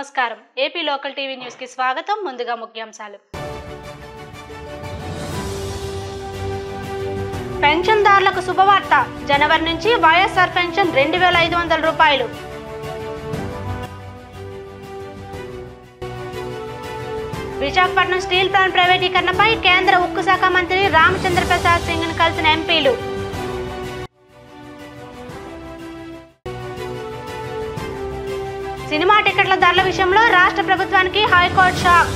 నమస్కారం AP local TV news కి స్వాగతం ముందుగా ముఖ్యాంశాలు పెన్షన్దారులకు శుభవార్త జనవరి నుంచి వైఎస్ఆర్ పెన్షన్ 2500 రూపాయలు విశాఖపట్నం స్టీల్ ప్లాంట్ ప్రైవేటీకరణపై కేంద్ర ఉక్కు శాఖ మంత్రి రామచంద్ర ప్రసాద్ సింగ్ ను కలిసిన ఎంపీలు సినిమా టికెట్ల ధరల విషయంలో రాష్ట్ర ప్రభుత్వానికి హైకోర్టు షాక్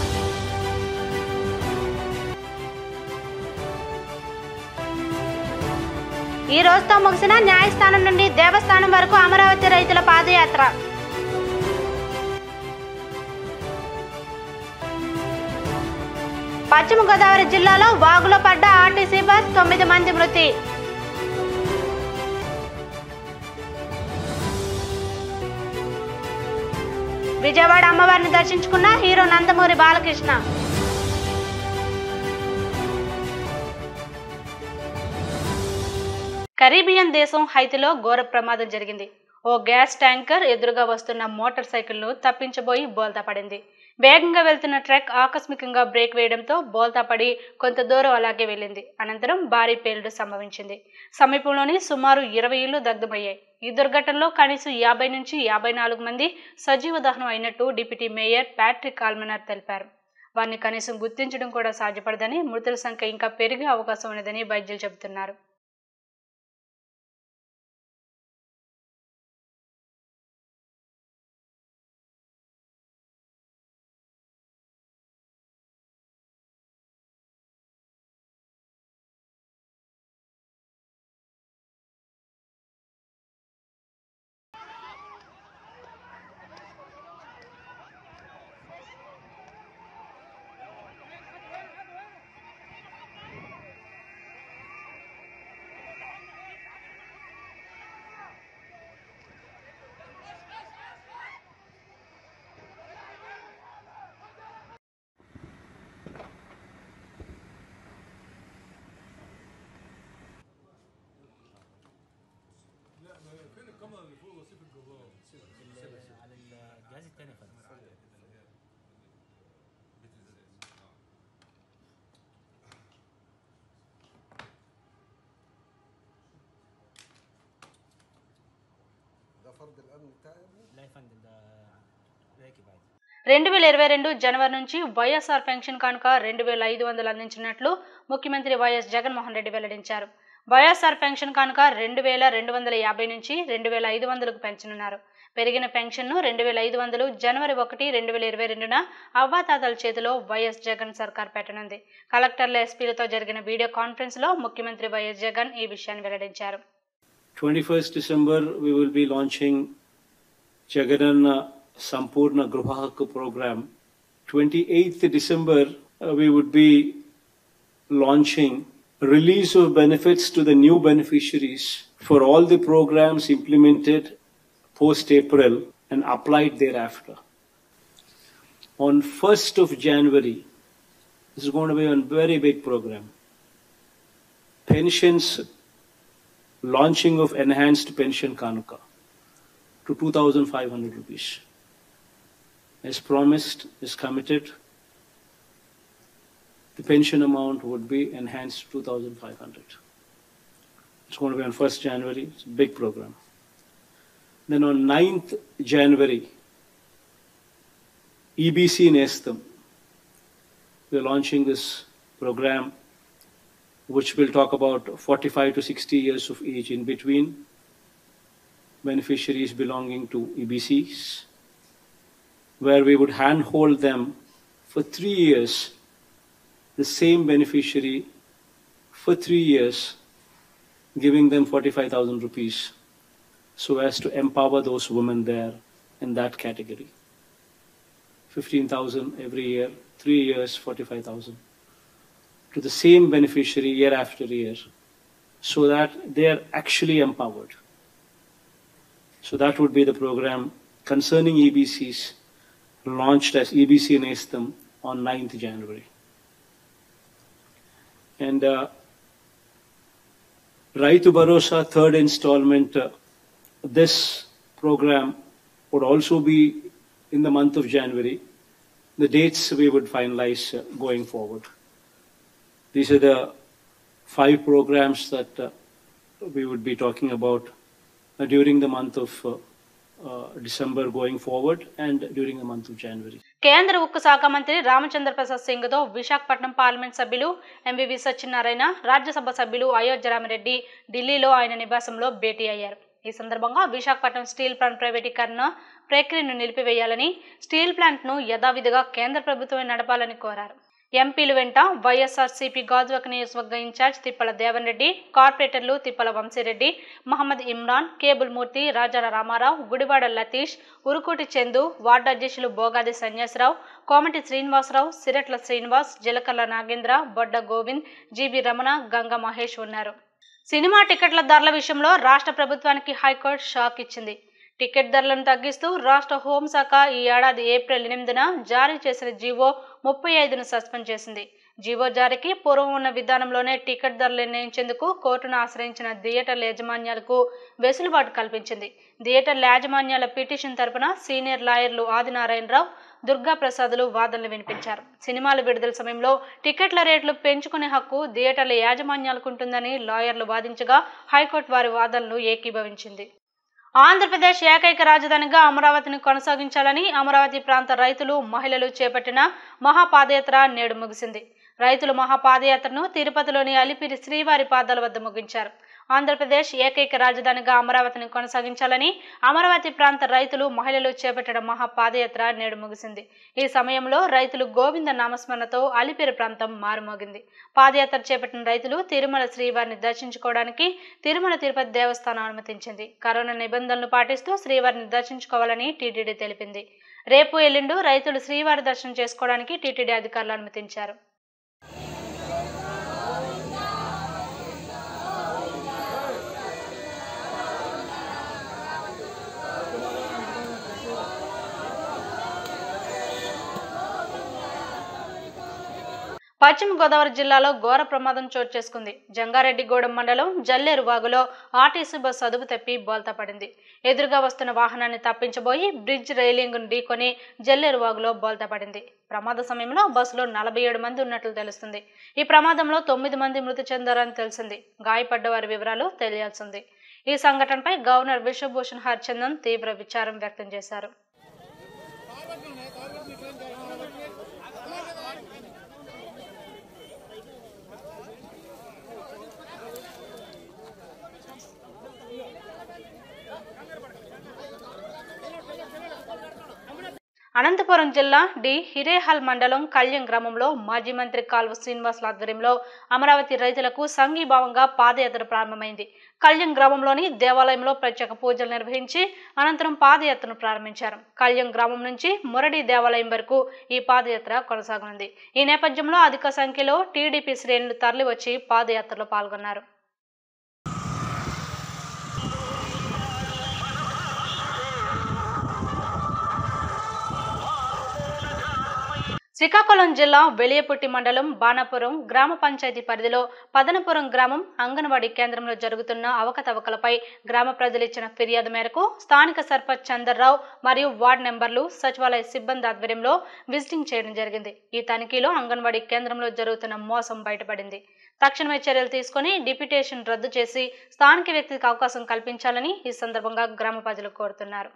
ఈ రోజుతో ముగిసిన న్యాయస్థానం నుండి దేవస్థానం వరకు అమరావతి రైతుల పాదయాత్ర పశ్చిమ గోదావరి జిల్లాలో వాగులో పడ్డ ఆర్టీసీ బస్ 9 మంది మృతి విజయవాడ అమ్మవారిని దర్శించుకున్న హీరో నందమూరి బాలకృష్ణ కరీబియన్ దేశం హైతీలో ఘోర ప్రమాదం జరిగింది. ఓ గ్యాస్ ట్యాంకర్ ఎదురుగా వస్తున్న మోటార్ సైకిల్ను తప్పించబోయి బోల్తా పడింది. వేగంగా వెళ్తున్న ట్రక్ ఆకస్మికంగా బ్రేక్ వేయడంతో బోల్తా పడి కొంత దూరం అలాగే వెళ్ళింది. అనంతరం భారీ పేలుడు సంభవించింది. సమీపంలోని సుమారు 20 ఇళ్లు దగ్ధమయ్యాయి. ఈ దుర్ఘటనలో కనీసం 50 నుంచి 54 మంది సజీవ దహనం అయినట్టు డిప్యూటీ మేయర్ ప్యాట్రిక్ ఆల్మనర్ తెలిపారు. వారిని కనీసం గుర్తించడం కూడా సాధ్యపడదని, మృతుల సంఖ్య ఇంకా పెరిగే అవకాశం ఉన్నదని వైద్యులు చెబుతున్నారు. الجهاز الثاني فن ده فرد الامن بتاعي لا يا فندم ده راكب عادي 2022 జనవరి నుంచి వైఎస్ఆర్ పెన్షన్ కానుక 2500 అందించినట్లు ముఖ్యమంత్రి వైఎస్ జగన్మోహన్ రెడ్డి వెల్లడించారు. వైఎస్ఆర్ పెన్షన్ కానుక 2250 నుంచి 2500కు పెంచనున్నారు. పెరిగిన పెన్షన్ను 2500 జనవరి 1, 2022న అవ్వాతాతల చేతిలో వైఎస్ జగన్ సర్కార్ పెట్టనుంది. కలెక్టర్ల ఎస్పీలతో జరిగిన వీడియో కాన్ఫరెన్స్ లో ముఖ్యమంత్రి వైఎస్ జగన్ ఈ విషయాన్ని వెల్లడించారు. 21st December we will be launching Jagananna Sampurna Gruha Hakku program. 28th December we would be launching release of benefits to the new beneficiaries for all the programs implemented post-April and applied thereafter. On 1st of January, this is going to be a very big program. Pensions, launching of enhanced pension kanuka to 2,500 rupees. As promised, is committed, the pension amount would be enhanced to 2,500. It's going to be on 1st January. It's a big program. Then on 9th January, EBC Nestam, we're launching this program which will talk about 45 to 60 years of age in between beneficiaries belonging to EBCs, where we would handhold them for 3 years, the same beneficiary for 3 years, giving them 45,000 rupees, so as to empower those women there in that category. 15,000 every year, 3 years, 45,000 to the same beneficiary year after year, so that they are actually empowered. So that would be the program concerning EBCs, launched as EBC Nestam on 9th January. And Raitu Bharosa third installment, this program would also be in the month of January. The dates we would finalize going forward. These are the 5 programs that we would be talking about during the month of December going forward and during the month of January. కేంద్ర ఉక్కు శాఖ మంత్రి రామచంద్ర ప్రసాద్ సింగ్తో Visakhapatnam parliament సభ్యులు MVV Satyanarayana, Rajya Sabha సభ్యులు అయోధ్య రామిరెడ్డి ఢిల్లీలో ఆయన నివాసంలో భేటీ అయ్యారు. ఈ సందర్భంగా విశాఖపట్నం స్టీల్ ప్లాంట్ ప్రైవేటీకరణ ప్రక్రియను నిలిపివేయాలని, స్టీల్ ప్లాంట్ను యథావిధిగా కేంద్ర ప్రభుత్వమే నడపాలని కోరారు. ఎంపీలు వెంట వైఎస్ఆర్సీపీ గాజువాక నియోజకవర్గ ఇన్ఛార్జ్ తిప్పల దేవన్ రెడ్డి, కార్పొరేటర్లు తిప్పల వంశీరెడ్డి, మహమ్మద్ ఇమ్రాన్, కేబుల్ మూర్తి, రాజాల రామారావు, గుడివాడ లతీష్, ఉరుకోటి చందు, వార్డు అధ్యక్షులు బోగాది సన్యాసరావు, కోమటి శ్రీనివాసరావు, సిరట్ల శ్రీనివాస్, జలకర్ల నాగేంద్ర, బొడ్డ గోవింద్, జీబీ రమణ, గంగా మహేష్ ఉన్నారు. సినిమా టికెట్ల ధరల విషయంలో రాష్ట్ర ప్రభుత్వానికి హైకోర్టు షాక్ ఇచ్చింది. టికెట్ ధరలను తగ్గిస్తూ రాష్ట్ర హోంశాఖ ఈ ఏడాది ఏప్రిల్ 8న జారీ చేసిన జీవో 35ను సస్పెండ్ చేసింది. జీవో జారీకి పూర్వం ఉన్న విధానంలోనే టికెట్ ధరలు నిర్ణయించేందుకు కోర్టును ఆశ్రయించిన థియేటర్ల యాజమాన్యాలకు వెసులుబాటు కల్పించింది. థియేటర్ల యాజమాన్యాల పిటిషన్ తరపున సీనియర్ లాయర్లు ఆదినారాయణరావు, దుర్గా ప్రసాదులు వాదనలు వినిపించారు. సినిమాల విడుదల సమయంలో టికెట్ల రేట్లు పెంచుకునే హక్కు థియేటర్ల యాజమాన్యాలకు ఉంటుందని లాయర్లు వాదించగా హైకోర్టు వారి వాదనలు ఏకీభవించింది. ఆంధ్రప్రదేశ్ ఏకైక రాజధానిగా అమరావతిని కొనసాగించాలని అమరావతి ప్రాంత రైతులు, మహిళలు చేపట్టిన మహాపాదయాత్ర నేడు ముగిసింది. రైతులు మహాపాదయాత్రను తిరుపతిలోని అలిపిరి శ్రీవారి పాదాల వద్ద ముగించారు. ఆంధ్రప్రదేశ్ ఏకైక రాజధానిగా అమరావతిని కొనసాగించాలని అమరావతి ప్రాంత రైతులు, మహిళలు చేపట్టిన మహాపాదయాత్ర నేడు ముగిసింది. ఈ సమయంలో రైతులు గోవింద నామస్మరణతో అలిపిరి ప్రాంతం మారుమోగింది. పాదయాత్ర చేపట్టిన రైతులు తిరుమల శ్రీవారిని దర్శించుకోవడానికి తిరుమల తిరుపతి దేవస్థానం అనుమతించింది. కరోనా నిబంధనలు పాటిస్తూ శ్రీవారిని దర్శించుకోవాలని టీటీడీ తెలిపింది. రేపు ఎల్లుండు రైతులు శ్రీవారి దర్శనం చేసుకోవడానికి టీటీడీ అధికారులు అనుమతించారు. పశ్చిమ గోదావరి జిల్లాలో ఘోర ప్రమాదం చోటు చేసుకుంది. జంగారెడ్డిగూడెం మండలం జల్లేరు వాగులో ఆర్టీసీ బస్సు అదుపు తప్పి బోల్తా పడింది. ఎదురుగా వస్తున్న వాహనాన్ని తప్పించబోయి బ్రిడ్జ్ రైలింగ్ను ఢీకొని జల్లేరు వాగులో బోల్తా పడింది. ప్రమాద సమయంలో బస్సులో 47 మంది ఉన్నట్లు తెలుస్తుంది. ఈ ప్రమాదంలో 9 మంది మృతి చెందారని తెలిసింది. గాయపడ్డ వారి వివరాలు తెలియాల్సింది. ఈ సంఘటనపై గవర్నర్ విశ్వభూషణ్ హరిచందన్ తీవ్ర విచారం వ్యక్తం చేశారు. అనంతపురం జిల్లా డి హిరేహల్ మండలం కళ్యం గ్రామంలో మాజీ మంత్రి కాల్వ శ్రీనివాసుల ఆధ్వర్యంలో అమరావతి రైతులకు సంఘీభావంగా పాదయాత్ర ప్రారంభమైంది. కళ్యం గ్రామంలోని దేవాలయంలో ప్రత్యేక పూజలు నిర్వహించి అనంతరం పాదయాత్రను ప్రారంభించారు. కళ్యం గ్రామం నుంచి మురడి దేవాలయం వరకు ఈ పాదయాత్ర కొనసాగనుంది. ఈ నేపథ్యంలో అధిక సంఖ్యలో టీడీపీ శ్రేణులు తరలివచ్చి పాదయాత్రలో పాల్గొన్నారు. శ్రీకాకుళం జిల్లా వెలియపుట్టి మండలం బాణాపురం గ్రామ పంచాయతీ పరిధిలో పదనపురం గ్రామం అంగన్వాడీ కేంద్రంలో జరుగుతున్న అవకతవకలపై గ్రామ ప్రజలు ఇచ్చిన ఫిర్యాదు మేరకు స్థానిక సర్పంచ్ చందర్రావు మరియు వార్డు మెంబర్లు సచివాలయ సిబ్బంది ఆధ్వర్యంలో విజిటింగ్ చేయడం జరిగింది. ఈ తనిఖీలో అంగన్వాడీ కేంద్రంలో జరుగుతున్న మోసం బయటపడింది. తక్షణమే చర్యలు తీసుకుని డిప్యూటేషన్ రద్దు చేసి స్థానిక వ్యక్తికి అవకాశం కల్పించాలని ఈ సందర్భంగా గ్రామ ప్రజలు కోరుతున్నారు.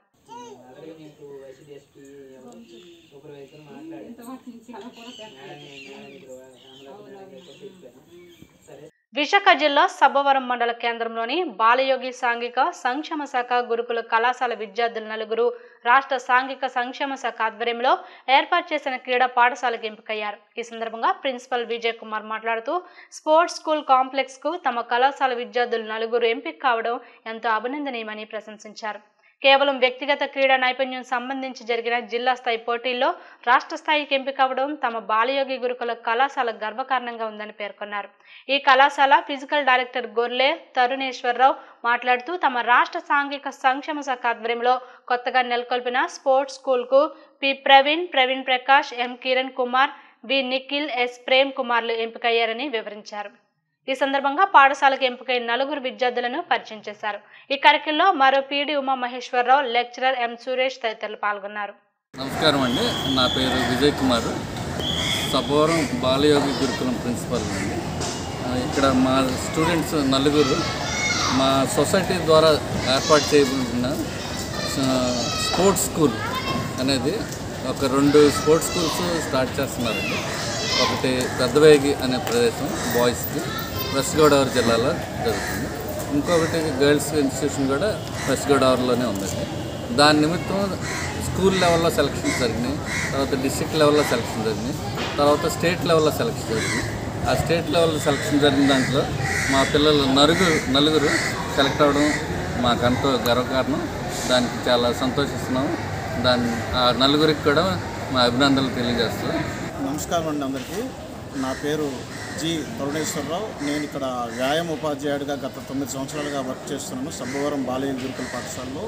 విశాఖ జిల్లా సబ్బవరం మండల కేంద్రంలోని బాలయోగి సాంఘిక సంక్షేమ శాఖ గురుకుల కళాశాల విద్యార్థులు 4 రాష్ట్ర సాంఘిక సంక్షేమ శాఖ ఆధ్వర్యంలో ఏర్పాటు చేసిన క్రీడా పాఠశాలకు ఎంపికయ్యారు. ఈ సందర్భంగా ప్రిన్సిపల్ విజయ్ కుమార్ మాట్లాడుతూ స్పోర్ట్స్ స్కూల్ కాంప్లెక్స్ కు తమ కళాశాల విద్యార్థులు 4 ఎంపిక కావడం ఎంతో అభినందనీయమని ప్రశంసించారు. కేవలం వ్యక్తిగత క్రీడా నైపుణ్యం సంబంధించి జరిగిన జిల్లా స్థాయి పోటీల్లో రాష్ట్ర స్థాయికి ఎంపిక అవ్వడం తమ బాలయోగి గురుకుల కళాశాల గర్వకారణంగా ఉందని పేర్కొన్నారు. ఈ కళాశాల ఫిజికల్ డైరెక్టర్ గొర్లే తరుణేశ్వరరావు మాట్లాడుతూ తమ రాష్ట్ర సాంఘిక సంక్షేమ శాఖ ఆధ్వర్యంలో కొత్తగా నెలకొల్పిన స్పోర్ట్స్ స్కూల్కు P Praveen Prakash, M Kiran Kumar, V Nikhil, S Prem కుమార్లు ఎంపికయ్యారని వివరించారు. ఈ సందర్భంగా పాఠశాలకు ఎంపికైన 4 విద్యార్థులను పరిచయం చేశారు. ఈ కార్యక్రమంలో మరో PD Uma Maheswararao, lecturer M Suresh తదితరులు పాల్గొన్నారు. నమస్కారం అండి. నా పేరు విజయ్ కుమార్, సబ్బవరం బాలయోగి గురుకులం ప్రిన్సిపల్ అండి. ఇక్కడ మా స్టూడెంట్స్ నలుగురు మా సొసైటీ ద్వారా ఏర్పాటు చేయబడిన స్పోర్ట్స్ స్కూల్ అనేది ఒక 2 స్పోర్ట్స్ స్కూల్స్ స్టార్ట్ చేస్తున్నారండి. ఒకటి పెద్దవేగి అనే ప్రదేశం బాయ్స్కి వెస్ట్ గోదావరి జిల్లాలో జరుగుతుంది. ఇంకొకటి గర్ల్స్ ఇన్స్టిట్యూషన్ కూడా వెస్ట్ గోదావరిలోనే ఉందండి. దాని నిమిత్తం స్కూల్ లెవెల్లో సెలక్షన్ జరిగినాయి, తర్వాత డిస్ట్రిక్ట్ లెవెల్లో సెలక్షన్ జరిగినాయి, తర్వాత స్టేట్ లెవెల్లో సెలక్షన్ జరిగింది. ఆ స్టేట్ లెవెల్ సెలక్షన్ జరిగిన దాంట్లో మా పిల్లలు నలుగురు సెలెక్ట్ అవ్వడం మాకంటూ గర్వకారణం. దానికి చాలా సంతోషిస్తున్నాం. ఆ నలుగురికి కూడా మా అభినందనలు తెలియజేస్తున్నాం. నమస్కారం అండి అందరికీ. నా పేరు జి తరుణేశ్వరరావు. నేను ఇక్కడ వ్యాయామ ఉపాధ్యాయుడిగా గత 9 సంవత్సరాలుగా వర్క్ చేస్తున్నాను సబ్బవరం బాలయోగి గురుకుల పాఠశాలలో.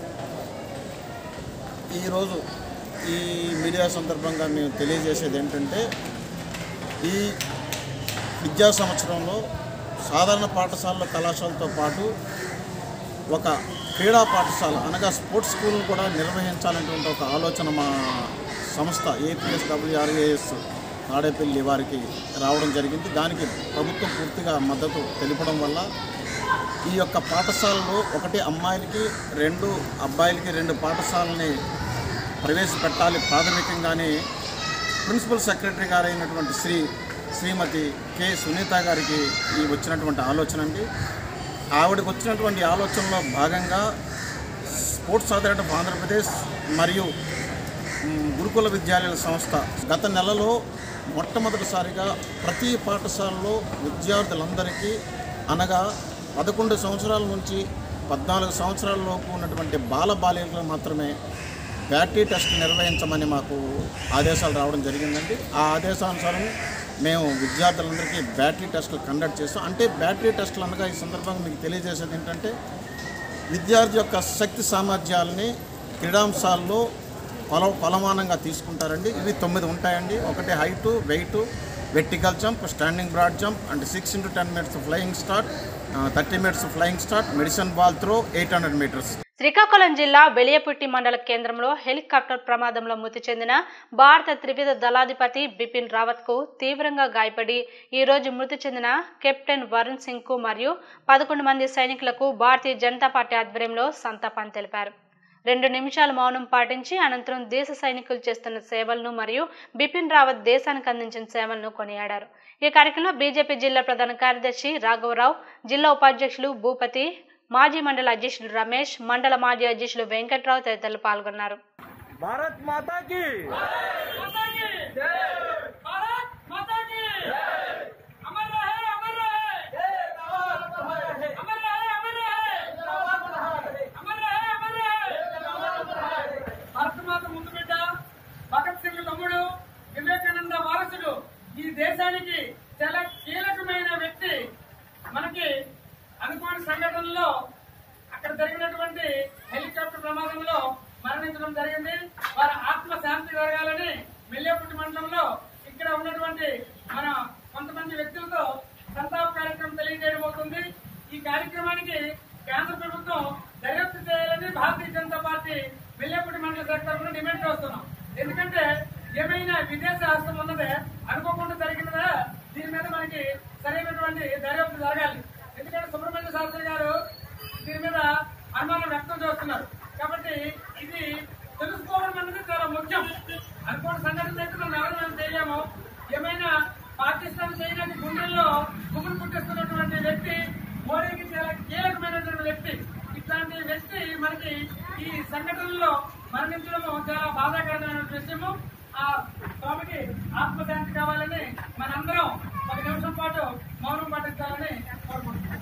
ఈరోజు ఈ మీడియా సందర్భంగా మేము తెలియజేసేది ఏంటంటే, ఈ విద్యా సంవత్సరంలో సాధారణ పాఠశాలలో కళాశాలతో పాటు ఒక క్రీడా పాఠశాల అనగా స్పోర్ట్స్ స్కూల్ కూడా నిర్వహించాలనేటువంటి ఒక ఆలోచన మా సంస్థ APSWRAS తాడేపల్లి వారికి రావడం జరిగింది. దానికి ప్రభుత్వం పూర్తిగా మద్దతు తెలపడం వల్ల ఈ యొక్క పాఠశాలలో ఒకటి అమ్మాయిలకి 2 అబ్బాయిలకి 2 పాఠశాలని ప్రవేశపెట్టాలి. ప్రాథమికంగానే ప్రిన్సిపల్ సెక్రటరీ గారు అయినటువంటి శ్రీమతి కె సునీత గారికి వచ్చినటువంటి ఆలోచన అండి. ఆవిడకి వచ్చినటువంటి ఆలోచనలో భాగంగా స్పోర్ట్స్ అథారిటీ ఆఫ్ ఆంధ్రప్రదేశ్ మరియు గురుకుల విద్యాలయాల సంస్థ గత నెలలో మొట్టమొదటిసారిగా ప్రతి పాఠశాలలో విద్యార్థులందరికీ అనగా 11 సంవత్సరాల నుంచి 14 సంవత్సరాల లోపు ఉన్నటువంటి బాలికలు మాత్రమే బ్యాటరీ టెస్ట్ నిర్వహించమని మాకు ఆదేశాలు రావడం జరిగిందండి. ఆ ఆదేశానుసారం మేము విద్యార్థులందరికీ బ్యాటరీ టెస్టులు కండక్ట్ చేస్తాం. అంటే బ్యాటరీ టెస్టులు అనగా ఈ సందర్భంగా మీకు తెలియజేసేది ఏంటంటే, విద్యార్థి యొక్క శక్తి సామర్థ్యాలని క్రీడాంశాల్లో కొలమానంగా తీసుకుంటారండి. ఇవి 9 ఉంటాయండి. ఒకటి height, weight, vertical jump, standing broad jump and 6 into 10 minutes flying start, 30 minutes flying start, medicine ball throw, 800 meters. Srikakulam జిల్లా వెలియపుట్టి మండల కేంద్రంలో హెలికాప్టర్ ప్రమాదంలో మృతి చెందిన భారత త్రివిధ దళాధిపతి బిపిన్ రావత్కు తీవ్రంగా గాయపడి ఈరోజు మృతి చెందిన కెప్టెన్ వరుణ్ సింగ్కు మరియు 11 మంది సైనికులకు భారతీయ జనతా పార్టీ ఆధ్వర్యంలో సంతాపాన్ని తెలిపారు. 2 నిమిషాలు మౌనం పాటించి అనంతరం దేశ సైనికులు చేస్తున్న సేవలను మరియు బిపిన్ రావత్ దేశానికి అందించిన సేవలను కొనియాడారు. ఈ కార్యక్రమంలో బీజేపీ జిల్లా ప్రధాన కార్యదర్శి రాఘవరావు, జిల్లా ఉపాధ్యక్షులు భూపతి, మాజీ మండల అధ్యక్షులు రమేష్, మండల మాజీ అధ్యక్షులు వెంకట్రావు తదితరులు పాల్గొన్నారు. భారత్ మాతా కీ జై, భారత్ మాతా కీ జై, అమర్ రహే, అమర్ రహే, జై భారత్ మాతా కీ, అమర్ రహే, అమర్ రహే, జై భారత్ మాతా కీ, అమర్ రహే, అమర్ రహే, జై భారత్ మాతా కీ. భారత మాత ముద్దు బిడ్డ భగత్ సింగ్ తమ్ముడు, వివేకానంద వారసుడు, ఈ దేశానికి చాలా కీలకమైన వ్యక్తి. మనకి అనుకోని సంఘటనలో అక్కడ జరిగినటువంటి హెలికాప్టర్ ప్రమాదంలో మరణించడం జరిగింది. వారి ఆత్మ శాంతి జరగాలని మెల్లేపుట్టి మండలంలో ఇక్కడ ఉన్నటువంటి మన కొంతమంది వ్యక్తులతో సంతాప కార్యక్రమం తెలియజేయడం అవుతుంది. ఈ కార్యక్రమానికి కేంద్ర ప్రభుత్వం దర్యాప్తు చేయాలని భారతీయ జనతా పార్టీ మెల్లేపుట్టి మండల శాఖ తరఫున డిమాండ్ చేస్తున్నాం. ఎందుకంటే ఏమైనా విదేశ హస్తం ఉన్నదే, అనుకోకుండా జరిగినదా, దీని మీద మనకి సరైనటువంటి దర్యాప్తు జరగాలి. ఎందుకంటే సుబ్రహ్మణ్య శాస్త్రి గారు దీని మీద అనుమానం వ్యక్తం చేస్తున్నారు. కాబట్టి ఇది తెలుసుకోవడం అనేది చాలా ముఖ్యం. అనుకోని సంఘటన అయితే మనం ఎవరు చేయలేము. ఏమైనా పాకిస్తాన్ చైనాకి గుండెల్లో కుమ్ములు పుట్టిస్తున్నటువంటి వ్యక్తి, మోడీకి చాలా కీలకమైనటువంటి వ్యక్తి. ఇట్లాంటి వ్యక్తి మనకి ఈ సంఘటనలో మరణించడము చాలా బాధాకరమైన విషయము. ఆ స్వామికి ఆత్మశాంతి కావాలని మనందరం 10 నిమిషం పాటు మౌనం పాటించాలని కోరుకుంటున్నాం.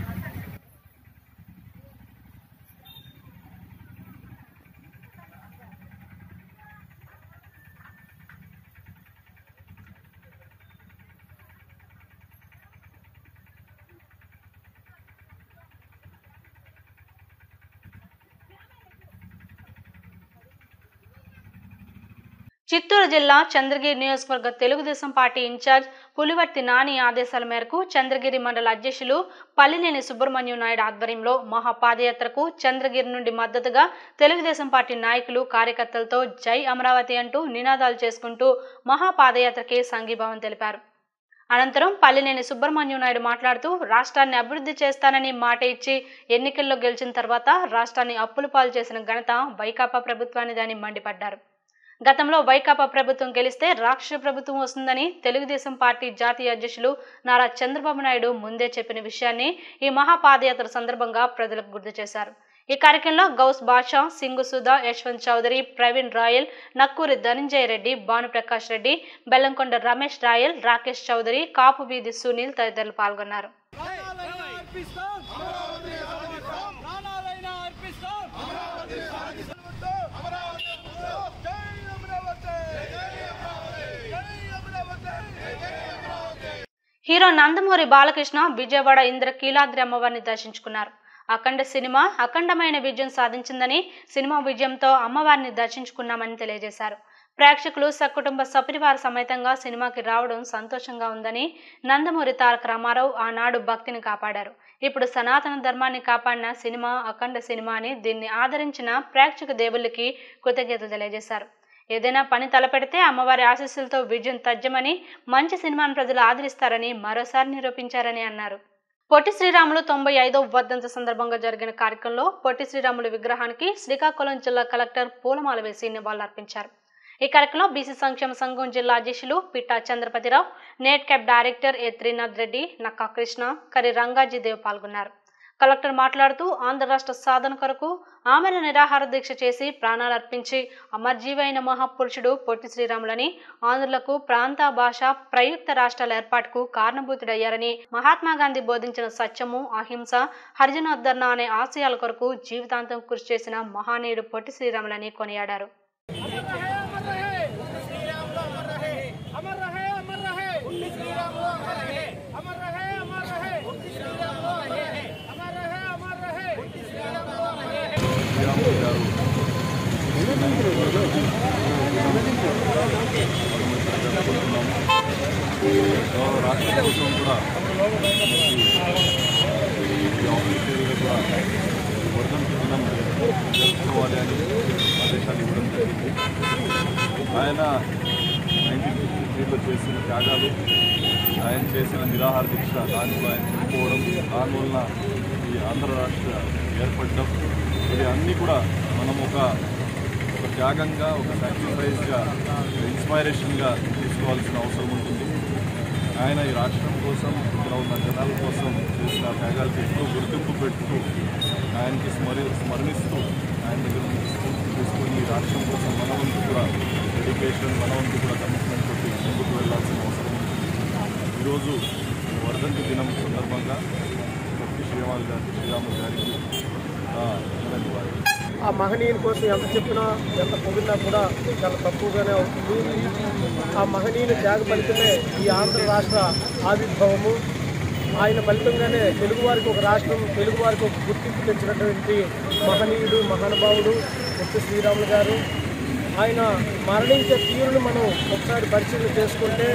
చిత్తూరు జిల్లా చంద్రగిరి నియోజకవర్గ తెలుగుదేశం పార్టీ ఇన్ఛార్జ్ పులివర్తి నాని ఆదేశాల మేరకు చంద్రగిరి మండల అధ్యక్షులు పల్లినేని సుబ్రహ్మణ్యం నాయుడు ఆధ్వర్యంలో మహాపాదయాత్రకు చంద్రగిరి నుండి మద్దతుగా తెలుగుదేశం పార్టీ నాయకులు కార్యకర్తలతో జై అమరావతి అంటూ నినాదాలు చేసుకుంటూ మహాపాదయాత్రకి సంఘీభావం తెలిపారు. అనంతరం పల్లినేని సుబ్రహ్మణ్యం నాయుడు మాట్లాడుతూ రాష్ట్రాన్ని అభివృద్ధి చేస్తానని మాట ఇచ్చి ఎన్నికల్లో గెలిచిన తర్వాత రాష్ట్రాన్ని అప్పుల పాలు చేసిన ఘనత వైకాపా ప్రభుత్వానిదని మండిపడ్డారు. గతంలో వైకాపా ప్రభుత్వం గెలిస్తే రాష్ట్ర ప్రభుత్వం వస్తుందని తెలుగుదేశం పార్టీ జాతీయ అధ్యక్షులు నారా చంద్రబాబు నాయుడు ముందే చెప్పిన విషయాన్ని ఈ మహాపాదయాత్ర సందర్భంగా ప్రజలకు గుర్తు చేశారు. ఈ కార్యక్రమంలో గౌస్ బాషా, సింగు సుధా, యశ్వంత్ చౌదరి, ప్రవీణ్ రాయల్, నక్కూరి ధనంజయ రెడ్డి, భానుప్రకాష్ రెడ్డి, బెల్లంకొండ రమేష్ రాయల్, రాకేష్ చౌదరి, కాపు వీధి సునీల్ తదితరులు పాల్గొన్నారు. హీరో నందమూరి బాలకృష్ణ విజయవాడ ఇంద్రకీలాద్రి అమ్మవారిని దర్శించుకున్నారు. అఖండ సినిమా అఖండమైన విజయం సాధించిందని, సినిమా విజయంతో అమ్మవారిని దర్శించుకున్నామని తెలియజేశారు. ప్రేక్షకులు సకుటుంబ సపరివార సమేతంగా సినిమాకి రావడం సంతోషంగా ఉందని నందమూరి తారక రామారావు ఆనాడు భక్తిని కాపాడారు. ఇప్పుడు సనాతన ధర్మాన్ని కాపాడిన సినిమా అఖండ సినిమా అని దీన్ని ఆదరించిన ప్రేక్షక దేవుళ్ళకి కృతజ్ఞతలు తెలియజేశారు. ఏదైనా పని తలపెడితే అమ్మవారి ఆశీస్సులతో విజయం తథ్యమని, మంచి సినిమాను ప్రజలు ఆదరిస్తారని మరోసారి నిరూపించారని అన్నారు. పొట్టి శ్రీరాములు 95వ వర్ధంతి సందర్భంగా జరిగిన కార్యక్రమంలో పొట్టి శ్రీరాములు విగ్రహానికి శ్రీకాకుళం జిల్లా కలెక్టర్ పూలమాల వేసి నివాళులర్పించారు. ఈ కార్యక్రమంలో బీసీ సంక్షేమ సంఘం జిల్లా అధ్యక్షులు Pitta Chandrapatirao, net cap director A Trinath Reddy, Nakka Krishna, Kari Rangajidev పాల్గొన్నారు. కలెక్టర్ మాట్లాడుతూ ఆంధ్ర రాష్ట్ర సాధన కొరకు ఆమెను నిరాహార దీక్ష చేసి ప్రాణాలర్పించి అమర్జీవైన మహాపురుషుడు పొట్టి శ్రీరాములని, ఆంధ్రులకు ప్రాంత భాష ప్రయుక్త రాష్ట్రాల ఏర్పాటుకు కారణభూతుడయ్యారని, మహాత్మాగాంధీ బోధించిన సత్యము, అహింస, హరిజనోద్ధరణ అనే ఆశయాల కొరకు జీవితాంతం కృషి చేసిన మహానీయుడు పొట్టి శ్రీరాములని కొనియాడారు. రాష్ట్ర ప్రభుత్వం కూడా వర్ధంతి దినం జరుపుకోవాలి అని ఆదేశాలు ఇవ్వడం జరిగింది. ఆయన 1953లో చేసిన త్యాగాలు, ఆయన చేసిన నిరాహార దీక్ష, దాంట్లో ఆయన చనిపోవడం, దానివల్ల ఈ ఆంధ్ర రాష్ట్ర ఏర్పడడం, ఇది అన్నీ కూడా మనం ఒక త్యాగంగా, ఒక సాక్రిఫైస్గా, ఇన్స్పైరేషన్గా తీసుకోవాల్సిన అవసరం ఉంటుంది. ఆయన ఈ రాష్ట్రం కోసం, ఇక్కడ ఉన్న జనాల కోసం చేసిన త్యాగాలకి ఎంతో గుర్తింపు పెడుతూ, ఆయనకి స్మరణిస్తూ, ఆయన దగ్గర నుంచి స్ఫూర్తి తీసుకొని ఈ రాష్ట్రం కోసం మనవంతు కూడా డెడికేషన్, మనవంతు కూడా కమిట్మెంట్ తోటి ముందుకు వెళ్లాల్సిన అవసరం ఉంటుంది. ఈరోజు వర్ధంతి దినం సందర్భంగా పొట్టి శ్రీరాములు గారికి ధన్యవాదాలు. ఆ మహనీయుని కోసం ఎంత చెప్పినా, ఎంత పొగిడినా కూడా చాలా తక్కువగానే అవుతుంది. ఆ మహనీయుని త్యాగ ఫలితమే ఈ ఆంధ్ర రాష్ట్ర ఆవిర్భావము. ఆయన ఫలితంగానే తెలుగువారికి ఒక రాష్ట్రం, తెలుగువారికి ఒక గుర్తింపు తెచ్చినటువంటి మహనీయుడు, మహానుభావుడు పొట్టి శ్రీరాములు గారు. ఆయన మరణించే తీరును మనం ఒకసారి పరిశీలన చేసుకుంటే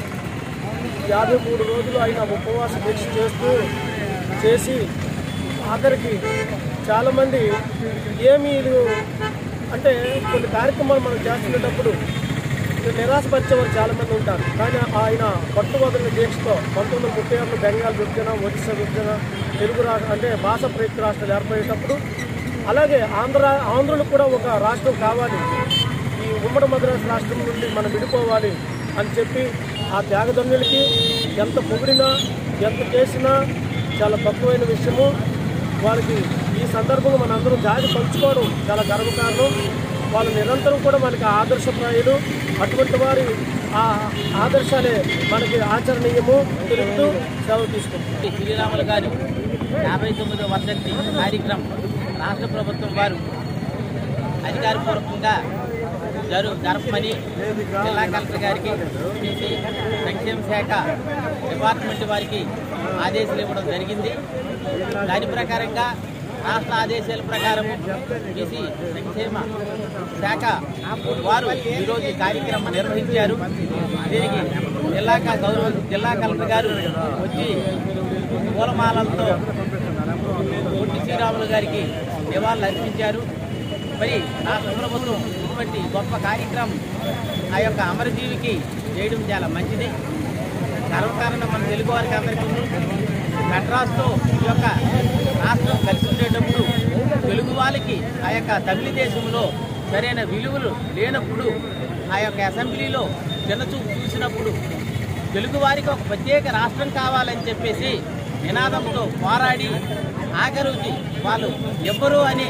53 రోజులు ఆయన ఉపవాస దీక్ష చేసి ఆఖరికి చాలామంది ఏమీ అంటే కొన్ని కార్యక్రమాలు మనం చేస్తున్నప్పుడు నిరాశపరిచేవారు చాలామంది ఉంటారు. కానీ ఆయన పట్టువదలని దీక్షతో 1936లో బెంగాల్ విభజన, ఒడిశా విభజన, తెలుగు రాష్ట్ర అంటే భాష ప్రయుక్త రాష్ట్రాలు ఏర్పడేటప్పుడు, అలాగే ఆంధ్రులకు కూడా ఒక రాష్ట్రం కావాలి, ఈ ఉమ్మడి మద్రాసు రాష్ట్రం నుండి మనం విడిపోవాలి అని చెప్పి ఆ త్యాగధన్యులకి ఎంత పొగిడినా, ఎంత చేసినా చాలా తక్కువైన విషయము. వాళ్ళకి ఈ సందర్భంగా మనందరం జాతి పంచుకోవడం చాలా గర్వకారణం. వాళ్ళు నిరంతరం కూడా మనకి ఆదర్శప్రాయులు. అటువంటి వారి ఆ ఆదర్శాలే మనకి ఆచరణీయము తెలుపుతూ సెలవు తీసుకుంటాం. శ్రీరాములు గారు 59వ వర్ధంతి కార్యక్రమం రాష్ట్ర ప్రభుత్వం వారు అధికారపూర్వకంగా జరపమని జిల్లా కలెక్టర్ గారికి, బీసీ సంక్షేమ శాఖ డిపార్ట్మెంట్ వారికి ఆదేశాలు ఇవ్వడం జరిగింది. దాని ప్రకారంగా రాష్ట్ర ఆదేశాల ప్రకారం బీసీ సంక్షేమ శాఖ వారు ఈరోజు ఈ కార్యక్రమం నిర్వహించారు. దీనికి జిల్లా కలెక్టర్ గారు వచ్చి పూలమాలలతో పొట్టి శ్రీరాములు గారికి నివాళులు అర్పించారు. మరి రాష్ట్ర ప్రభుత్వం ఇటువంటి గొప్ప కార్యక్రమం ఆ యొక్క అమరజీవికి చేయడం చాలా మంచిది. గర్వకారణం మన తెలుగు వారికి అందరికీ మెడ్రాస్తో ఈ యొక్క రాష్ట్రం కలిసి ఉండేటప్పుడు తెలుగు వాళ్ళకి ఆ యొక్క తమిళ దేశంలో సరైన విలువలు లేనప్పుడు ఆ యొక్క అసెంబ్లీలో చిన్నచూపు చూసినప్పుడు తెలుగు వారికి ఒక ప్రత్యేక రాష్ట్రం కావాలని చెప్పేసి నినాదంతో పోరాడి ఆఖరికి వాళ్ళు ఎవ్వరూ అనే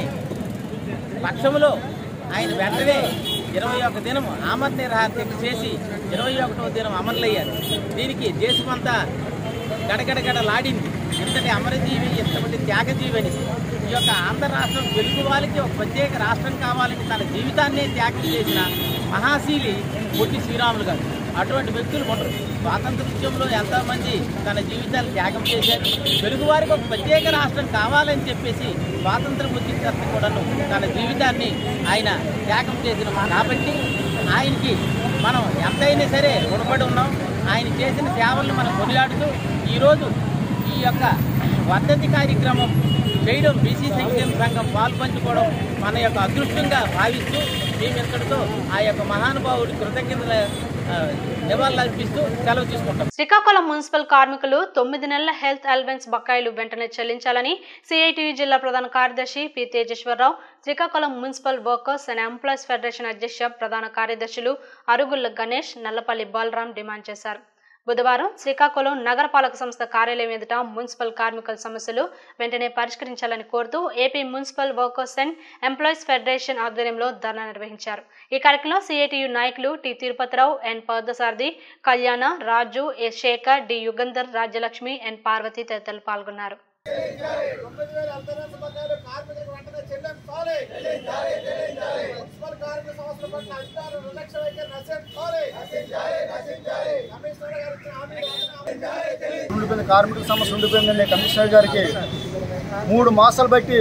పక్షంలో ఆయన వెంటనే 21 దినం ఆమరణ నిరాహార చేసి 21వ దినం అమరులయ్యారు. దీనికి దేశమంతా గడగడగడలాడింది. ఇంతటి అమరజీవి, ఇంతటి త్యాగజీవి అని. ఈ యొక్క ఆంధ్ర రాష్ట్రం తెలుగు వాళ్ళకి ఒక ప్రత్యేక రాష్ట్రం కావాలని తన జీవితాన్నే త్యాగం చేసిన మహాశీలి పొట్టి శ్రీరాములు గారు. అటువంటి వ్యక్తులు ఉండరు. స్వాతంత్ర ఉద్యమంలో ఎంతోమంది తన జీవితాలు త్యాగం చేశారు. తెలుగు వారికి ఒక ప్రత్యేక రాష్ట్రం కావాలని చెప్పేసి స్వాతంత్రం వచ్చిన తర్వాత కూడాను తన జీవితాన్ని ఆయన త్యాగం చేసిన కాబట్టి ఆయనకి మనం ఎంతైనా సరే రుణపడి ఉన్నాం. ఆయన చేసిన సేవలను మనం కొనియాడుతూ ఈరోజు ఈ యొక్క వర్ధంతి కార్యక్రమం చేయడం, బీసీ సంక్షేమ సంఘం పాల్పంచుకోవడం మన యొక్క అదృష్టంగా భావిస్తూ మేము ఇంతటితో ఆ యొక్క మహానుభావుడి కృతజ్ఞతలు నివాళులర్పిస్తూ సెలవు తీసుకుంటాం. శ్రీకాకుళం మున్సిపల్ కార్మికులు 9 నెలల హెల్త్ అలవెన్స్ బకాయిలు వెంటనే చెల్లించాలని సిఐటియు జిల్లా ప్రధాన కార్యదర్శి P Tejeswararao, Srikakulam municipal workers and employees federation అధ్యక్ష ప్రధాన కార్యదర్శులు అరుగుళ్ల గణేష్, నల్లపల్లి బాలరాం డిమాండ్ చేశారు. బుధవారం శ్రీకాకుళం నగరపాలక సంస్థ కార్యాలయం ఎదుట మున్సిపల్ కార్మికుల సమస్యలు వెంటనే పరిష్కరించాలని కోరుతూ AP municipal workers and employees federation ఆధ్వర్యంలో ధర్నా నిర్వహించారు. ఈ కార్యక్రమంలో సిఐటియు నాయకులు T Tirupathirao, N Parthasarathi, Kalyana, Raju, S Sekhar, D Yugandhar, Rajyalakshmi, N Parvathi తదితరులు పాల్గొన్నారు. కార్మికుల సమస్య ఉండిపోయిందని కమిషనర్ గారికి 3 మాసాలు బట్టి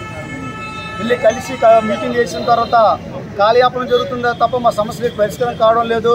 వెళ్ళి కలిసి మీటింగ్ చేసిన తర్వాత కాలయాపన జరుగుతుందా తప్ప మా సమస్యలకు పరిష్కారం కావడం లేదు.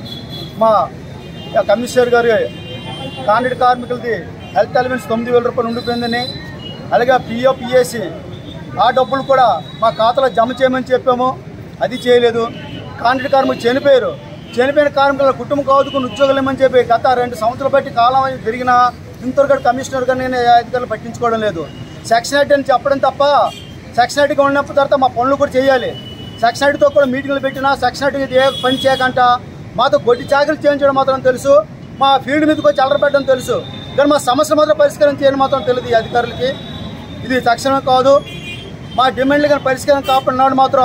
మా కమిషనర్ గారు కాంట్రాక్ట్ కార్మికులది హెల్త్ అలవెన్స్ 9,000 రూపాయలు ఉండిపోయిందని, అలాగే పిఎఫ్, పిఎస్సి ఆ డబ్బులు కూడా మా ఖాతాలో జమ చేయమని చెప్పాము, అది చేయలేదు. కాంట్రాక్ట్ కార్మికులు చనిపోయిన కార్మికుల కుటుంబం కాదుకుని ఉద్యోగాలు ఇవ్వమని చెప్పి గత 2 సంవత్సరాలు బట్టి కాలం జరిగిన ఇంతవరకు కమిషనర్ గారు నేను అధికారులు పట్టించుకోవడం లేదు. సెక్షన్ 8 అని చెప్పడం తప్ప సెక్షన్ 8గా ఉన్నప్పుడు తర్వాత మా పనులు కూడా చేయాలి. సెక్షన్ 8తో కూడా మీటింగ్లు పెట్టినా సెక్షన్ 8 ఏ పని చేయకంట మాతో గొడ్డి చాకరీ చేయించడం మాత్రం తెలుసు, మా ఫీల్డ్ మీదకి వచ్చి అల్లరపెట్టడం తెలుసు, కానీ మా సమస్య మాత్రం పరిష్కారం చేయడం మాత్రం తెలియదు ఈ అధికారులకి. ఇది తక్షణం కాదు. మా డిమాండ్లు కానీ పరిష్కారం కాపాడినాడు మాత్రం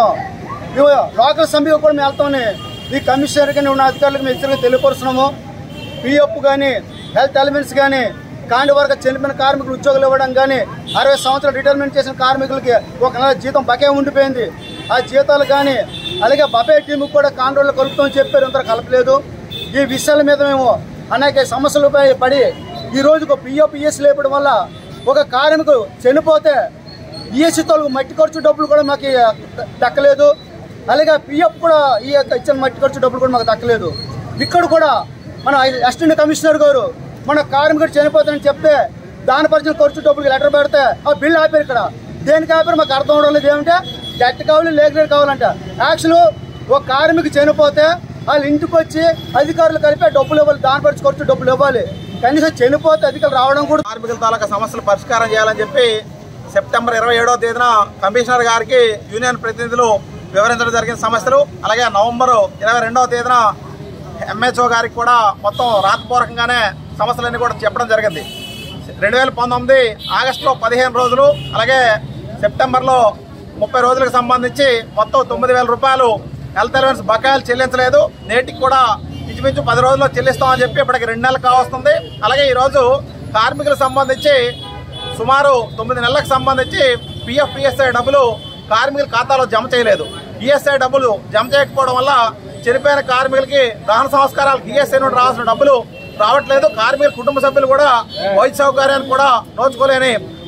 లోకల్ సభ్యులు కూడా మేము వెళ్తామని ఈ కమిషనర్ కానీ ఉన్న అధికారులకు మేము ఇతరులకు తెలియపరుస్తున్నాము. పిఎఫ్ కానీ హెల్త్ అలవెన్స్ కానీ కాంట్రాక్ట్ చనిపోయిన కార్మికులు ఉద్యోగాలు ఇవ్వడం కానీ 60 సంవత్సరాలు రిటైర్మెంట్ చేసిన కార్మికులకి 1 నెల జీతం బకే ఉండిపోయింది. ఆ జీతాలు కానీ అలాగే బఫే టీముకి కూడా కాంట్రాక్ట్లో కలుపుతామని చెప్పారు, ఇంతవరకు కలపలేదు. ఈ విషయాల మీద మేము అనేక సమస్యలపై పడి ఈ రోజుకు పిఎఫ్, పిఎస్ లేపడం వల్ల ఒక కార్మికుడు చనిపోతే ఈఎస్సీతో మట్టి ఖర్చు డబ్బులు కూడా మాకు దక్కలేదు, అలాగే పిఎఫ్ కూడా ఈ ఇచ్చిన మట్టి ఖర్చు డబ్బులు కూడా మాకు దక్కలేదు. ఇక్కడ కూడా మన అసిస్టెంట్ కమిషనర్ గారు మన కార్మికుడు చనిపోతానని చెప్తే దాని పరిచిన ఖర్చు డబ్బులకి లెటర్ పెడితే ఆ బిల్లు ఆపారు. ఇక్కడ దేనికి ఆపారు మాకు అర్థం అవడం లేదు. ఏమంటే డెట్ కావాలి, లేగ్రేట్ కావాలంట. యాక్చువల్ ఒక కార్మికు చనిపోతే వాళ్ళు ఇంటికి వచ్చి అధికారులు కలిపి డబ్బులు ఇవ్వాలి, దాని పరిచి ఖర్చు డబ్బులు ఇవ్వాలి. కనీసం చనిపోతే అధికారులు రావడం కూడా. కార్మికుల తాలూకా సమస్యలు పరిష్కారం చేయాలని చెప్పి సెప్టెంబర్ 27వ తేదీన కమిషనర్ గారికి యూనియన్ ప్రతినిధులు వివరించడం జరిగిన సమస్యలు, అలాగే నవంబర్ 22వ తేదీన ఎంహెచ్ఓ గారికి కూడా మొత్తం రాతపూర్వకంగానే సమస్యలన్నీ కూడా చెప్పడం జరిగింది. 2019 ఆగస్టులో 15 రోజులు, అలాగే సెప్టెంబర్లో 30 రోజులకు సంబంధించి మొత్తం 9,000 రూపాయలు హెల్త్ అలవెన్స్ బకాయిలు చెల్లించలేదు. నేటికి కూడా ఇంచుమించు 10 రోజుల్లో చెల్లిస్తామని చెప్పి ఇప్పటికి 2 నెలలు కావస్తుంది. అలాగే ఈరోజు కార్మికులకు సంబంధించి సుమారు 9 నెలలకు సంబంధించి పిఎఫ్, పిఎస్ఐ డబ్బులు కార్మికుల ఖాతాలో జమ చేయలేదు. ఈఎస్ఐ డబ్బులు జమ చేయకపోవడం వల్ల చనిపోయిన కార్మికులకి దహన సంస్కారాలకు ఈఎస్ఐ నుండి రావాల్సిన డబ్బులు రావట్లేదు. కార్మికుల కుటుంబ సభ్యులు కూడా వైద్య సౌకర్యాన్ని కూడా నోచుకోలేని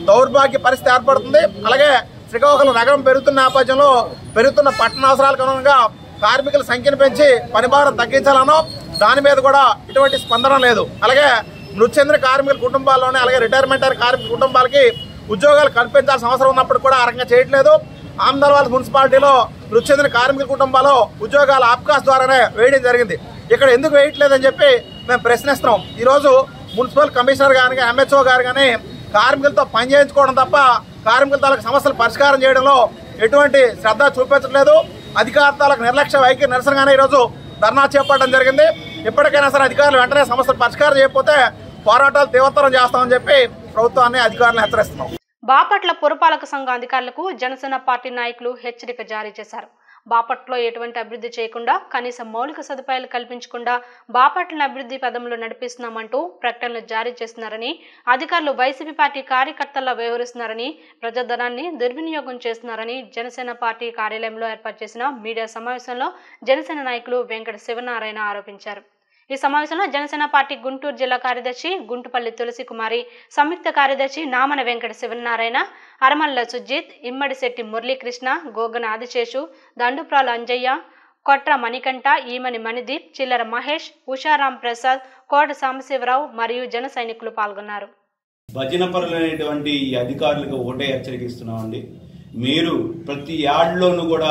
దౌర్భాగ్య పరిస్థితి ఏర్పడుతుంది. అలాగే శ్రీకాకుళం నగరం పెరుగుతున్న నేపథ్యంలో పెరుగుతున్న పట్టణ అవసరాలకు అనుగుణంగా కార్మికుల సంఖ్యను పెంచి పనిభారం తగ్గించాలనో దాని మీద కూడా ఇటువంటి స్పందన లేదు. అలాగే మృతి చెందిన కార్మికుల కుటుంబాల్లోనే అలాగే రిటైర్మెంట్ అయిన కార్మికుల కుటుంబాలకి ఉద్యోగాలు కల్పించాల్సిన అవసరం ఉన్నప్పుడు కూడా ఆ రకంగా చేయట్లేదు. ఆమ్దాల్వాల్ మున్సిపాలిటీలో మృతి చెందిన కార్మికుల కుటుంబాల్లో ఉద్యోగాలు ఆప్కాస్ ద్వారానే వేయడం జరిగింది. ఇక్కడ ఎందుకు వేయట్లేదని చెప్పి మేము ప్రశ్నిస్తున్నాం. ఈరోజు మున్సిపల్ కమిషనర్ కానీ ఎంహెచ్ఓ గారు కానీ కార్మికులతో పని చేయించుకోవడం తప్ప కార్మికుల తాలూకు సమస్యలు పరిష్కారం చేయడంలో ఎటువంటి శ్రద్ధ చూపించట్లేదు. అధికార తాలూకు నిర్లక్ష్య వైఖరి నిరసనగానే ఈరోజు ధర్నా చేపట్టడం జరిగింది. ఇప్పటికైనా సరే అధికారులు వెంటనే సమస్యలు పరిష్కారం చేయకపోతే పోరాటాలు తీవ్రతరం చేస్తామని చెప్పి ప్రభుత్వాన్ని అధికారులను హెచ్చరిస్తున్నాం. బాపట్ల పురపాలక సంఘ అధికారులకు జనసేన పార్టీ నాయకులు హెచ్చరిక జారీ చేశారు. బాపట్లలో ఎటువంటి అభివృద్ధి చేయకుండా కనీస మౌలిక సదుపాయాలు కల్పించకుండా బాపట్లను అభివృద్ధి పదంలో నడిపిస్తున్నామంటూ ప్రకటనలు జారీ చేస్తున్నారని, అధికారులు వైసీపీ పార్టీ కార్యకర్తల్లో వ్యవహరిస్తున్నారని, ప్రజాధనాన్ని దుర్వినియోగం చేస్తున్నారని జనసేన పార్టీ కార్యాలయంలో ఏర్పాటు చేసిన మీడియా సమావేశంలో జనసేన నాయకులు వెంకట శివనారాయణ ఆరోపించారు. ఈ సమావేశంలో జనసేన పార్టీ గుంటూరు జిల్లా కార్యదర్శి గుంటుపల్లి తులసి కుమారి, సంయుక్త కార్యదర్శి నామన వెంకట శివనారాయణ, అరమల్ల సుజిత్, ఇమ్మడిశెట్టి మురళీకృష్ణ, గోగన ఆదిశేషు, దండుప్రాల అంజయ్య, కొట్ర మణికంఠ, ఈమని మణిదీప్, చిల్లర మహేష్, ఉషారాం ప్రసాద్, కోట సాంబశివరావు మరియు జన సైనికులు పాల్గొన్నారు. భజన పరులైనటువంటి ఈ అధికారులకు ఒకటే హెచ్చరిస్తున్నామండి. మీరు ప్రతి యార్డ్లోనూ కూడా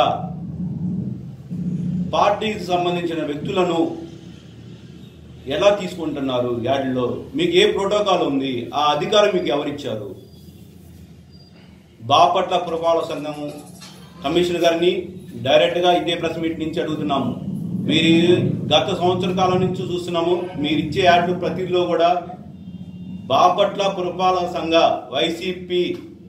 పార్టీకి సంబంధించిన వ్యక్తులను ఎలా తీసుకుంటున్నారు? యార్డ్లో మీకు ఏ ప్రోటోకాల్ ఉంది? ఆ అధికారం మీకు ఎవరిచ్చారు? బాపట్ల పురపాలక సంఘం కమిషనర్ గారిని డైరెక్ట్గా ఇదే ప్రెస్ మీట్ నుంచి అడుగుతున్నాము. మీరు గత సంవత్సర కాలం నుంచి చూస్తున్నాము, మీరు ఇచ్చే యార్డు ప్రతిలో కూడా బాపట్ల పురపాలక సంఘ వైసీపీ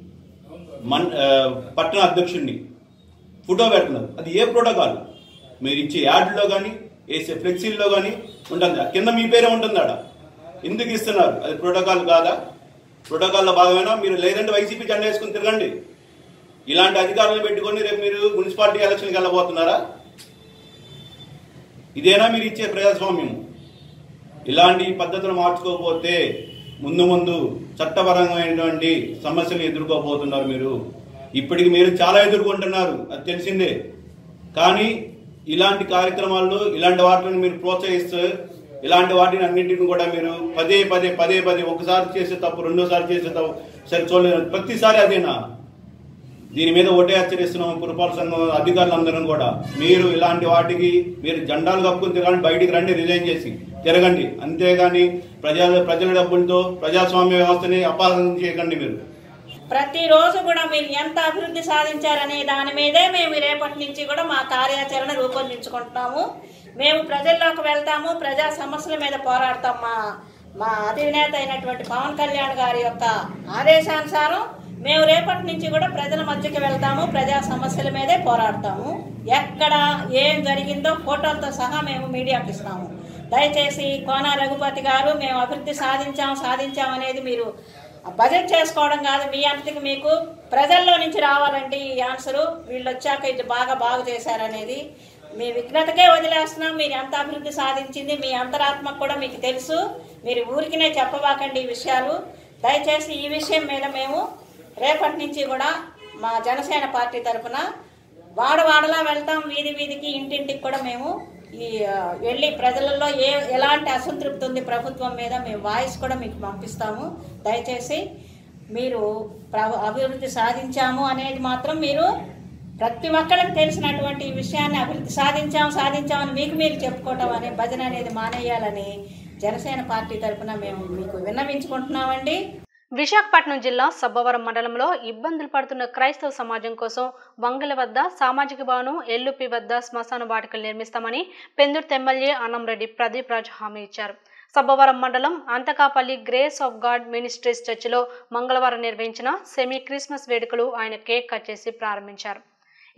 పట్టణ అధ్యక్షుడిని ఫోటో పెడుతున్నారు. అది ఏ ప్రోటోకాల్? మీరు ఇచ్చే యార్డులో కానీ వేసే ఫ్లెక్సీల్లో కానీ ఉంటుందా? కింద మీ పేరే ఉంటుంది. ఆడ ఎందుకు ఇస్తున్నారు? అది ప్రోటోకాల్ కాదా? ప్రోటోకాల్లో భాగమైనా మీరు లేదంటే వైసీపీ జెండా వేసుకుని తిరగండి. ఇలాంటి అధికారులను పెట్టుకొని రేపు మీరు మున్సిపాలిటీ ఎలక్షన్కి వెళ్ళబోతున్నారా? ఇదేనా మీరు ఇచ్చే ప్రజాస్వామ్యం? ఇలాంటి పద్ధతులు మార్చుకోకపోతే ముందు ముందు చట్టపరమైనటువంటి సమస్యలు ఎదుర్కోబోతున్నారు. మీరు ఇప్పటికి మీరు చాలా ఎదుర్కొంటున్నారు, అది తెలిసిందే. కానీ ఇలాంటి కార్యక్రమాల్లో ఇలాంటి వాటిని మీరు ప్రోత్సహిస్తే ఇలాంటి వాటిని అన్నింటిని కూడా మీరు పదే పదే ఒకసారి చేసే తప్పు, రెండోసారి చేసే తప్పు సరే చూడలేదు, ప్రతిసారి అదేనా? దీని మీద ఒకటే హెచ్చరిస్తున్నాం పురపాలక సంఘం అధికారులందరం కూడా. మీరు ఇలాంటి వాటికి మీరు జెండాలు కప్పుకుని తిరగండి, బయటికి రండి, రిజైన్ చేసి తిరగండి. అంతేగాని ప్రజల డబ్బులతో ప్రజాస్వామ్య వ్యవస్థని అపాసం చేయకండి. మీరు ప్రతిరోజు కూడా మీరు ఎంత అభివృద్ధి సాధించారనే దాని మీదే మేము రేపటి నుంచి కూడా మా కార్యాచరణ రూపొందించుకుంటున్నాము. మేము ప్రజల్లోకి వెళ్తాము, ప్రజా సమస్యల మీద పోరాడతాం. మా అధినేత అయినటువంటి పవన్ కళ్యాణ్ గారి యొక్క ఆదేశానుసారం మేము రేపటి నుంచి కూడా ప్రజల మధ్యకి వెళ్తాము, ప్రజా సమస్యల మీదే పోరాడతాము. ఎక్కడ ఏం జరిగిందో ఫోటోలతో సహా మేము మీడియాకి ఇస్తాము. దయచేసి కోన రఘుపతి గారు మేము అభివృద్ధి సాధించాం అనేది మీరు బడ్జెట్ చేసుకోవడం కాదు. మీ అంతటికి మీకు ప్రజల్లో నుంచి రావాలంటే ఈ ఆన్సరు వీళ్ళు వచ్చాక ఇది బాగా చేశారనేది మీ విఘ్నతకే వదిలేస్తున్నాం. మీరు ఎంత అభివృద్ధి సాధించింది మీ అంతరాత్మకు కూడా మీకు తెలుసు. మీరు ఊరికినే చెప్పబాకండి ఈ విషయాలు. దయచేసి ఈ విషయం మీద మేము రేపటి నుంచి కూడా మా జనసేన పార్టీ తరఫున వాడవాడలా వెళ్తాం, వీధికి ఇంటింటికి కూడా మేము వెళ్ళి ప్రజలలో ఎలాంటి అసంతృప్తి ఉంది ప్రభుత్వం మీద మేము వాయిస్ కూడా మీకు పంపిస్తాము. దయచేసి మీరు అభివృద్ధి సాధించాము అనేది మాత్రం మీరు ప్రతి ఒక్కరికి తెలిసినటువంటి ఈ విషయాన్ని అభివృద్ధి సాధించామని మీకు చెప్పుకోవటం అనే భజన అనేది మానేయాలని జనసేన పార్టీ తరఫున మేము మీకు విన్నవించుకుంటున్నామండి. విశాఖపట్నం జిల్లా సబ్బవరం మండలంలో ఇబ్బందులు పడుతున్న క్రైస్తవ సమాజం కోసం వంగల వద్ద సామాజిక భవనం, ఎల్లుపి వద్ద శ్మశాన వాటికలు నిర్మిస్తామని పెందుర్తి ఎమ్మెల్యే అన్నంరెడ్డి ప్రదీప్ రాజు హామీ ఇచ్చారు. సబ్బవరం మండలం Anthakapalli grace of God ministries చర్చిలో మంగళవారం నిర్వహించిన సెమీ క్రిస్మస్ వేడుకలు ఆయన కేక్ కట్ చేసి ప్రారంభించారు.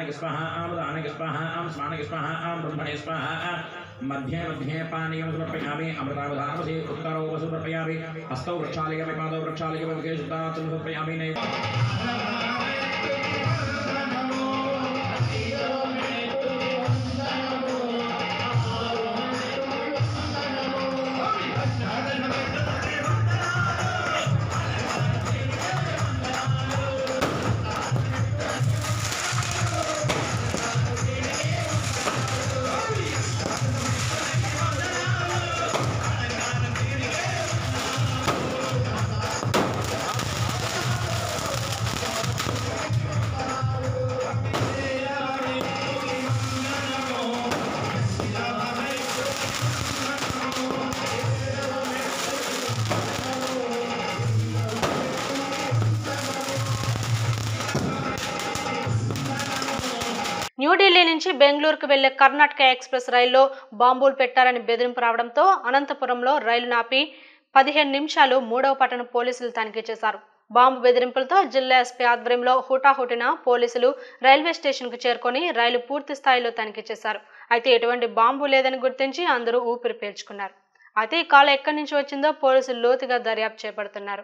ज्ञानके स्वाहा आमदानके स्वाहा आम स्नानके स्वाहा आम ब्रह्मणे स्वाहा मध्ये मध्ये पानीयं समर्पयामि अमृतावधानमसि उत्तरौ वसु समर्पयामि हस्तौ वृक्षालयमि पादौ वृक्षालयमि मुखे शुद्धाचलं समर्पयामि న్యూఢిల్లీ నుంచి బెంగళూరుకు వెళ్లే కర్ణాటక ఎక్స్ప్రెస్ రైల్లో బాంబులు పెట్టారని బెదిరింపు రావడంతో అనంతపురంలో రైలు నాపి 15 నిమిషాలు 3వ పట్టణ పోలీసులు తనిఖీ చేశారు. బాంబు బెదిరింపులతో జిల్లా ఎస్పీ ఆధ్వర్యంలో హుటాహుటిన పోలీసులు రైల్వే స్టేషన్కు చేరుకొని రైలు పూర్తి స్థాయిలో తనిఖీ చేశారు. అయితే ఎటువంటి బాంబు లేదని గుర్తించి అందరూ ఊపిరి పీల్చుకున్నారు. అయితే ఈ కాల్ ఎక్కడి నుంచి వచ్చిందో పోలీసులు లోతుగా దర్యాప్తు చేపడుతున్నారు.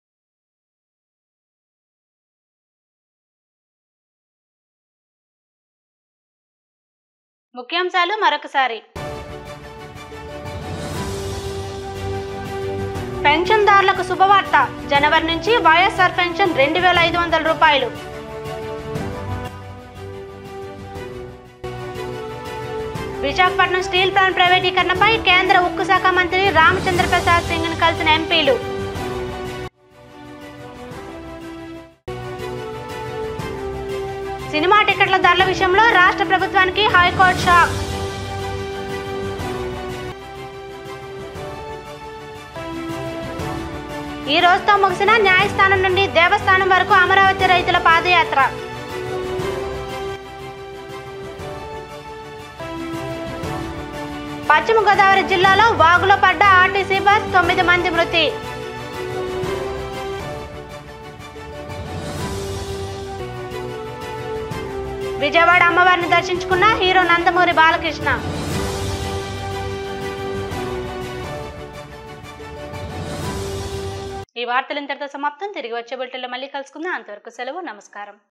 ముఖ్యాంశాలు మరొకసారి. పెన్షన్దారులకు శుభవార్త. జనవరి నుంచి వైఎస్ఆర్ పెన్షన్ 2500 రూపాయలు. విశాఖపట్నం స్టీల్ ప్లాంట్ ప్రైవేటీకరణపై కేంద్ర ఉక్కు శాఖ మంత్రి రామచంద్ర ప్రసాద్ సింగ్ను కలిసిన ఎంపీలు. సినిమా టికెట్ల ధరల విషయంలో రాష్ట్ర ప్రభుత్వానికి హైకోర్టు షాక్. ఈ రోజుతో ముగిసిన న్యాయస్థానం నుండి దేవస్థానం వరకు అమరావతి రైతుల పాదయాత్ర. పశ్చిమ గోదావరి జిల్లాలో వాగులో పడ్డ ఆర్టీసీ బస్ 9 మంది మృతి. విజయవాడ అమ్మవారిని దర్శించుకున్న హీరో నందమూరి బాలకృష్ణ. ఈ వార్తలు ఇంతటితో సమాప్తం. తిరిగి వచ్చే బులెటిన్లో మళ్ళీ కలుసుకుందాం. అంతవరకు సెలవు. నమస్కారం.